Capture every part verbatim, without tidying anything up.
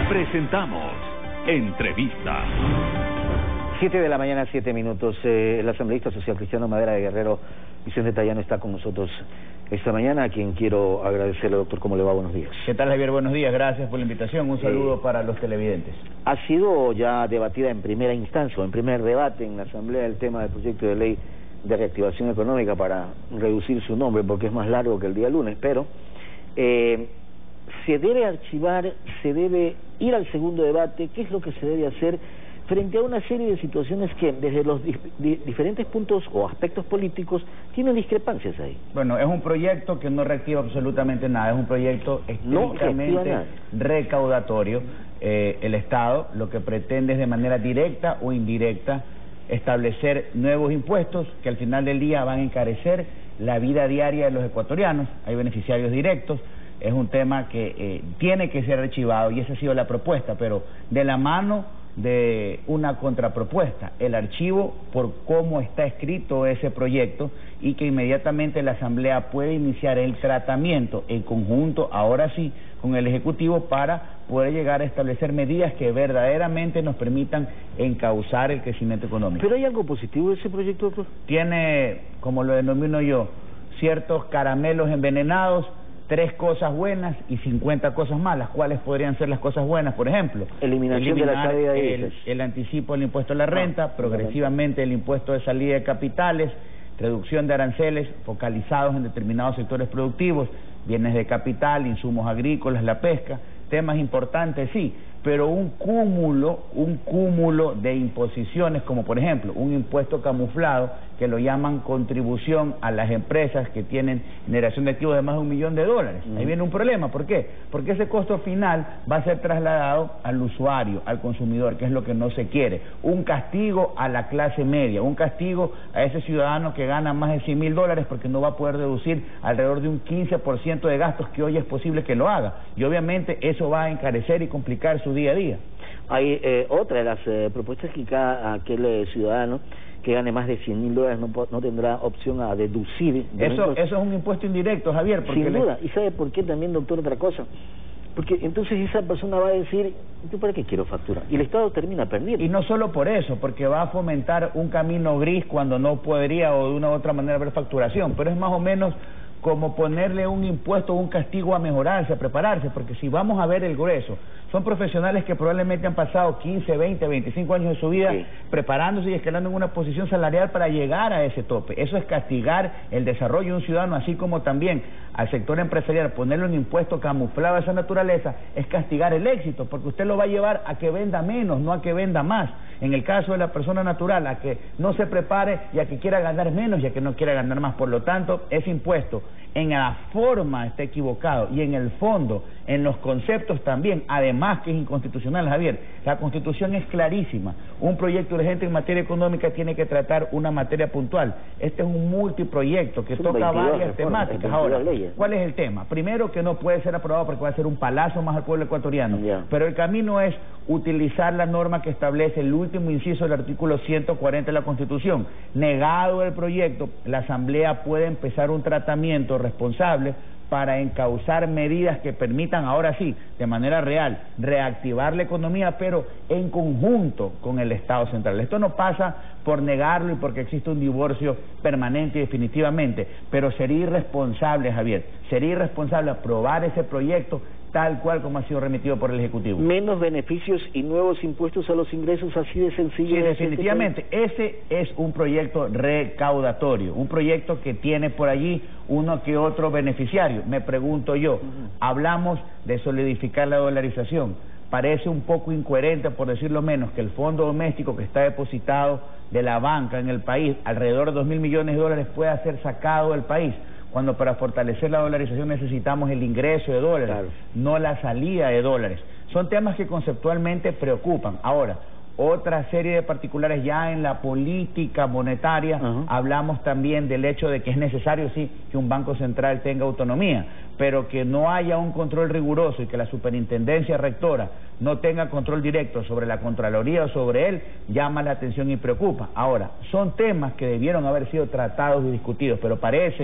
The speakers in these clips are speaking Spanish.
Presentamos Entrevista. Siete de la mañana, siete minutos. Eh, el asambleísta social cristiano Madera de Guerrero, Vicente Tallano, está con nosotros esta mañana, a quien quiero agradecerle, doctor. ¿Cómo le va? Buenos días. ¿Qué tal, Javier? Buenos días, gracias por la invitación. Un saludo eh, para los televidentes. Ha sido ya debatida en primera instancia, o en primer debate en la Asamblea, el tema del proyecto de ley de reactivación económica, para reducir su nombre, porque es más largo que el día lunes, pero eh, se debe archivar, se debe ir al segundo debate. ¿Qué es lo que se debe hacer frente a una serie de situaciones que desde los di di diferentes puntos o aspectos políticos tienen discrepancias ahí? Bueno, es un proyecto que no reactiva absolutamente nada, es un proyecto estrictamente no recaudatorio. Eh, el Estado lo que pretende es, de manera directa o indirecta, establecer nuevos impuestos que al final del día van a encarecer la vida diaria de los ecuatorianos. Hay beneficiarios directos. Es un tema que eh, tiene que ser archivado, y esa ha sido la propuesta, pero de la mano de una contrapropuesta, el archivo por cómo está escrito ese proyecto, y que inmediatamente la Asamblea puede iniciar el tratamiento en conjunto, ahora sí, con el Ejecutivo, para poder llegar a establecer medidas que verdaderamente nos permitan encauzar el crecimiento económico. ¿Pero hay algo positivo de ese proyecto, doctor? Tiene, como lo denomino yo, ciertos caramelos envenenados, tres cosas buenas y cincuenta cosas malas. ¿Cuáles podrían ser las cosas buenas? Por ejemplo, eliminación de la salida de el, el anticipo del impuesto a la renta, ah, progresivamente el impuesto de salida de capitales, reducción de aranceles focalizados en determinados sectores productivos, bienes de capital, insumos agrícolas, la pesca, temas importantes, sí, pero un cúmulo, un cúmulo de imposiciones, como por ejemplo un impuesto camuflado que lo llaman contribución a las empresas que tienen generación de activos de más de un millón de dólares. Mm. Ahí viene un problema. ¿Por qué? Porque ese costo final va a ser trasladado al usuario, al consumidor, que es lo que no se quiere. Un castigo a la clase media, un castigo a ese ciudadano que gana más de cien mil dólares, porque no va a poder deducir alrededor de un quince por ciento de gastos que hoy es posible que lo haga. Y obviamente eso va a encarecer y complicar su día a día. Hay eh, otra de las eh, propuestas que cada aquel eh, ciudadano que gane más de cien mil dólares no, no tendrá opción a deducir. Eso, eso es un impuesto indirecto, Javier. Porque sin duda. Le... ¿Y sabe por qué también, doctor, otra cosa? Porque entonces esa persona va a decir, ¿yo para qué quiero factura? Y el Estado termina perdiendo. Y no solo por eso, porque va a fomentar un camino gris cuando no podría o de una u otra manera haber facturación, pero es más o menos como ponerle un impuesto o un castigo a mejorarse, a prepararse, porque si vamos a ver el grueso, son profesionales que probablemente han pasado quince, veinte, veinticinco años de su vida sí. preparándose y escalando en una posición salarial para llegar a ese tope. Eso es castigar el desarrollo de un ciudadano, así como también al sector empresarial ponerle un impuesto camuflado a esa naturaleza, es castigar el éxito, porque usted lo va a llevar a que venda menos, no a que venda más. En el caso de la persona natural, a que no se prepare y a que quiera ganar menos y a que no quiera ganar más. Por lo tanto, ese impuesto en la forma está equivocado, y en el fondo, en los conceptos también, además que es inconstitucional, Javier. La Constitución es clarísima. Un proyecto urgente en materia económica tiene que tratar una materia puntual. Este es un multiproyecto que toca varias temáticas. Ahora, ¿cuál es el tema? Primero, que no puede ser aprobado porque va a ser un palazo más al pueblo ecuatoriano. Yeah. Pero el camino es utilizar la norma que establece el último inciso del artículo ciento cuarenta de la Constitución. Negado el proyecto, la Asamblea puede empezar un tratamiento responsable para encauzar medidas que permitan, ahora sí, de manera real, reactivar la economía, pero en conjunto con el Estado central. Esto no pasa por negarlo y porque existe un divorcio permanente y definitivamente, pero sería irresponsable, Javier, sería irresponsable aprobar ese proyecto tal cual como ha sido remitido por el Ejecutivo. Menos beneficios y nuevos impuestos a los ingresos, así de sencillo. Sí, definitivamente. Ese es un proyecto recaudatorio, un proyecto que tiene por allí uno que otro beneficiario. Me pregunto yo, uh-huh. hablamos de solidificar la dolarización. Parece un poco incoherente, por decirlo menos, que el fondo doméstico que está depositado de la banca en el país, alrededor de dos mil millones de dólares, pueda ser sacado del país, cuando para fortalecer la dolarización necesitamos el ingreso de dólares, claro. no la salida de dólares. Son temas que conceptualmente preocupan. Ahora, otra serie de particulares ya en la política monetaria, uh-huh. hablamos también del hecho de que es necesario, sí, que un banco central tenga autonomía, pero que no haya un control riguroso y que la superintendencia rectora no tenga control directo sobre la Contraloría o sobre él, llama la atención y preocupa. Ahora, son temas que debieron haber sido tratados y discutidos, pero parece que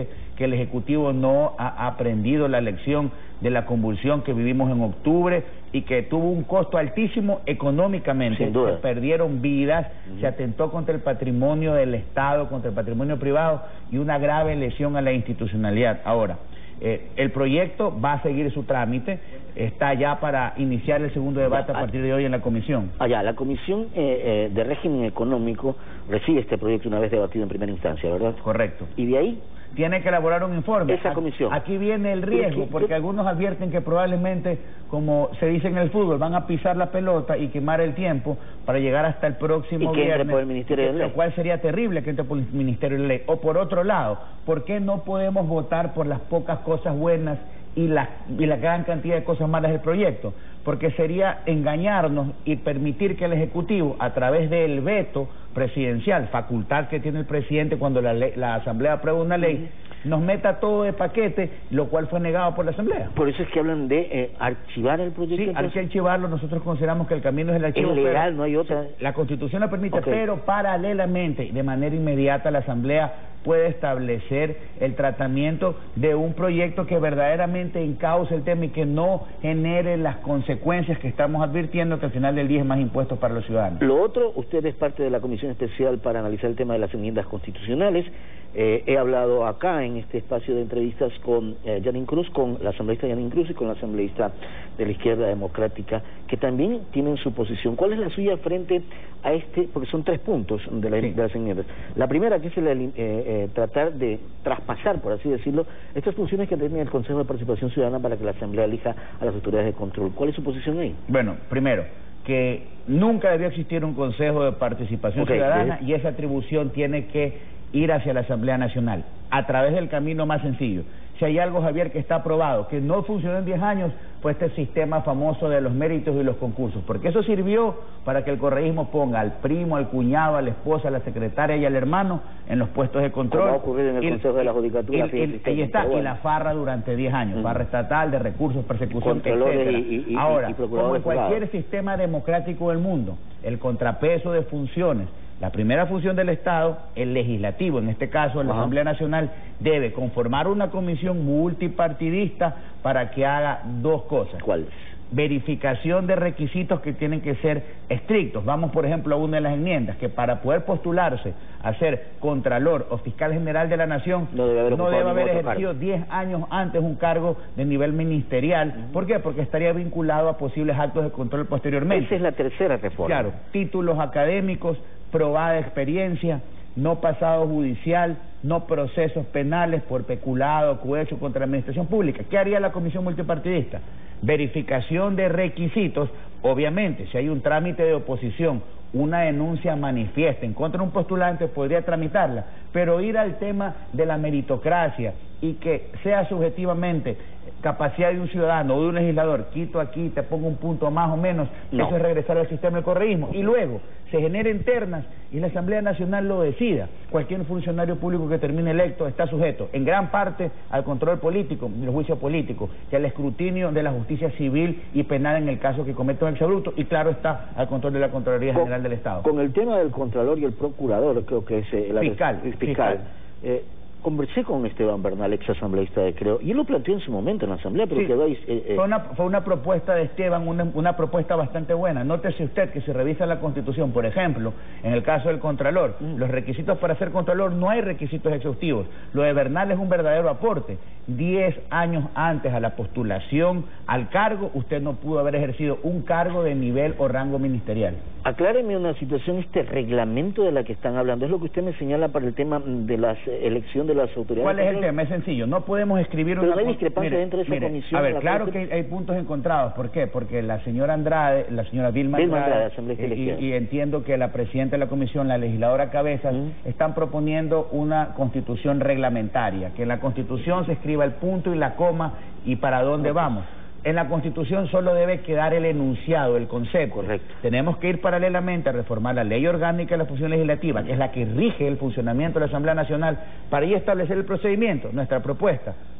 que el Ejecutivo no ha aprendido la lección de la convulsión que vivimos en octubre y que tuvo un costo altísimo económicamente. Sin duda. Se perdieron vidas, Uh-huh. se atentó contra el patrimonio del Estado, contra el patrimonio privado y una grave lesión a la institucionalidad. Ahora, eh, el proyecto va a seguir su trámite, está ya para iniciar el segundo debate a partir de hoy en la comisión. Allá, la Comisión eh, eh, de Régimen Económico recibe este proyecto una vez debatido en primera instancia, ¿verdad? Correcto. Y de ahí... Tiene que elaborar un informe. Esa comisión. Aquí viene el riesgo, porque algunos advierten que probablemente, como se dice en el fútbol, van a pisar la pelota y quemar el tiempo para llegar hasta el próximo y que viernes. entre por el Ministerio de Ley. Lo cual sería terrible que entre por el Ministerio de Ley. O por otro lado, ¿por qué no podemos votar por las pocas cosas buenas y la, y la gran cantidad de cosas malas del proyecto? Porque sería engañarnos y permitir que el Ejecutivo, a través del veto presidencial, facultad que tiene el presidente cuando la, ley, la Asamblea aprueba una ley, nos meta todo de paquete, lo cual fue negado por la Asamblea. Por eso es que hablan de eh, archivar el proyecto. Sí, hay que archivarlo. Nosotros consideramos que el camino es el archivo. Es legal, pero, no hay otra. La Constitución lo permite, Okay. pero paralelamente, de manera inmediata, la Asamblea puede establecer el tratamiento de un proyecto que verdaderamente encauce el tema y que no genere las consecuencias que estamos advirtiendo, que al final del día es más impuestos para los ciudadanos. Lo otro, usted es parte de la Comisión Especial para analizar el tema de las enmiendas constitucionales. Eh, he hablado acá en este espacio de entrevistas con eh, Yanin Cruz, con la asambleísta Yanin Cruz y con la asambleísta de la Izquierda Democrática, que también tienen su posición. ¿Cuál es la suya frente a este? Porque son tres puntos de, la, sí. de las enmiendas. La primera, que es el, eh, eh, tratar de traspasar, por así decirlo, estas funciones que tiene el Consejo de Participación Ciudadana para que la Asamblea elija a las autoridades de control. ¿Cuál es su posición ahí? Bueno, primero, que nunca debió existir un Consejo de Participación Okay, Ciudadana ¿sí? y esa atribución tiene que ir hacia la Asamblea Nacional, a través del camino más sencillo. Si hay algo, Javier, que está aprobado, que no funcionó en diez años, pues este sistema famoso de los méritos y los concursos, porque eso sirvió para que el correísmo ponga al primo, al cuñado, a la esposa, a la secretaria y al hermano en los puestos de control. Como ha ocurrido en el y, Consejo de la Judicatura. y, y, ahí está, bueno. y la farra durante diez años, uh-huh. farra estatal, de recursos, persecución, etcétera. Y, y, Ahora, y como en cualquier privados. sistema democrático del mundo, el contrapeso de funciones, la primera función del Estado, el legislativo, en este caso la Ajá. Asamblea Nacional, debe conformar una comisión multipartidista para que haga dos cosas. ¿Cuáles? Verificación de requisitos que tienen que ser estrictos. Vamos, por ejemplo, a una de las enmiendas, que para poder postularse a ser Contralor o Fiscal General de la Nación, no debe haber, no debe haber ejercido diez años antes un cargo de nivel ministerial. Uh-huh. ¿Por qué? Porque estaría vinculado a posibles actos de control posteriormente. Esa es la tercera reforma. Claro, títulos académicos, probada experiencia, no pasado judicial, no procesos penales por peculado, cohecho contra la administración pública. ¿Qué haría la comisión multipartidista? Verificación de requisitos. Obviamente, si hay un trámite de oposición, una denuncia manifiesta en contra de un postulante, podría tramitarla, pero ir al tema de la meritocracia y que sea subjetivamente capacidad de un ciudadano o de un legislador, quito aquí, te pongo un punto más o menos, no. Eso es regresar al sistema del correísmo, y luego se generen ternas y la Asamblea Nacional lo decida. Cualquier funcionario público que termine electo está sujeto en gran parte al control político, el juicio político, y al escrutinio de la justicia civil y penal en el caso que cometa un exabrupto, y claro está, al control de la Contraloría con, General del Estado. Con el tema del Contralor y el Procurador, creo que es el fiscal, el fiscal, fiscal. Eh, conversé con Esteban Bernal, ex asambleísta de Creo, y él lo planteó en su momento en la asamblea, pero sí, quedó ahí... Eh, eh. Fue, una, fue una propuesta de Esteban, una, una propuesta bastante buena. Nótese usted que si revisa la Constitución, por ejemplo, en el caso del Contralor, mm. los requisitos para ser Contralor no hay requisitos exhaustivos. Lo de Bernal es un verdadero aporte. Diez años antes a la postulación al cargo, usted no pudo haber ejercido un cargo de nivel o rango ministerial. Acláreme una situación, este reglamento de la que están hablando, es lo que usted me señala para el tema de la elección de las autoridades. ¿Cuál es el tema? Es sencillo, no podemos escribir Pero una... no hay discrepancia mire, dentro de esa mire, comisión. A ver, claro que hay puntos encontrados. ¿Por qué? Porque la señora Andrade, la señora Vilma Andrade, Andrade y, y, y entiendo que la presidenta de la comisión, la legisladora Cabezas, uh-huh. están proponiendo una constitución reglamentaria, que en la constitución se escriba el punto y la coma y para dónde uh-huh. vamos. En la Constitución solo debe quedar el enunciado, el concepto. Correcto. Tenemos que ir paralelamente a reformar la Ley Orgánica de la Función Legislativa, que es la que rige el funcionamiento de la Asamblea Nacional, para ahí establecer el procedimiento. Nuestra propuesta,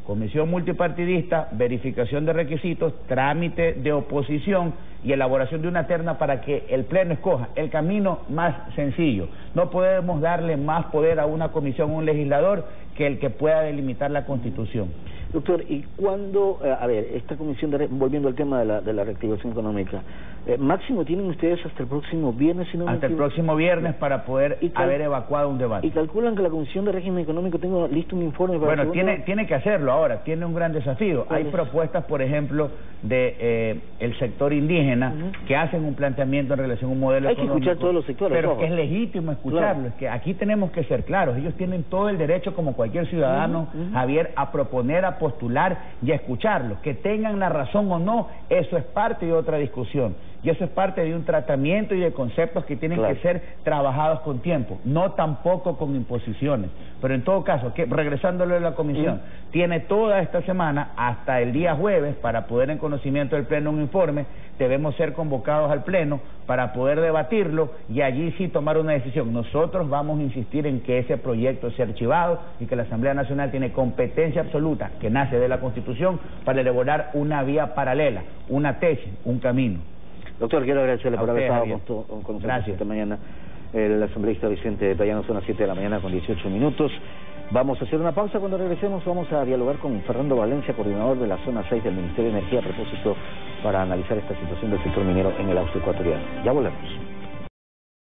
comisión multipartidista, verificación de requisitos, trámite de oposición y elaboración de una terna para que el Pleno escoja el camino más sencillo. No podemos darle más poder a una comisión o un legislador que el que pueda delimitar la Constitución. Doctor, ¿y cuándo, eh, a ver, esta comisión, de, volviendo al tema de la, de la reactivación económica, eh, máximo tienen ustedes hasta el próximo viernes? Si no hasta el próximo viernes para poder haber evacuado un debate. ¿Y calculan que la Comisión de Régimen Económico tenga listo un informe para Bueno, tiene, tiene que hacerlo ahora, tiene un gran desafío. Hay es? propuestas, por ejemplo, de eh, el sector indígena, uh-huh. que hacen un planteamiento en relación a un modelo Hay económico. Hay que escuchar todos los sectores. Pero ojo. que es legítimo escucharlo, claro. Es que aquí tenemos que ser claros, ellos tienen todo el derecho, como cualquier ciudadano, uh-huh. Uh-huh. Javier, a proponer, a postular y a escucharlos. Que tengan la razón o no, eso es parte de otra discusión. Y eso es parte de un tratamiento y de conceptos que tienen claro. que ser trabajados con tiempo, no tampoco con imposiciones. Pero en todo caso, que regresándole a la comisión, mm. tiene toda esta semana hasta el día jueves para poder en conocimiento del Pleno un informe, debemos ser convocados al Pleno para poder debatirlo y allí sí tomar una decisión. Nosotros vamos a insistir en que ese proyecto sea archivado y que la Asamblea Nacional tiene competencia absoluta, que nace de la Constitución, para elaborar una vía paralela, una tesis, un camino. Doctor, quiero agradecerle por haber estado con, con nosotros esta mañana. El asambleísta Vicente Payano, son las siete de la mañana con dieciocho minutos. Vamos a hacer una pausa. Cuando regresemos vamos a dialogar con Fernando Valencia, coordinador de la zona seis del Ministerio de Energía, a propósito para analizar esta situación del sector minero en el Austro Ecuatoriano. Ya volvemos.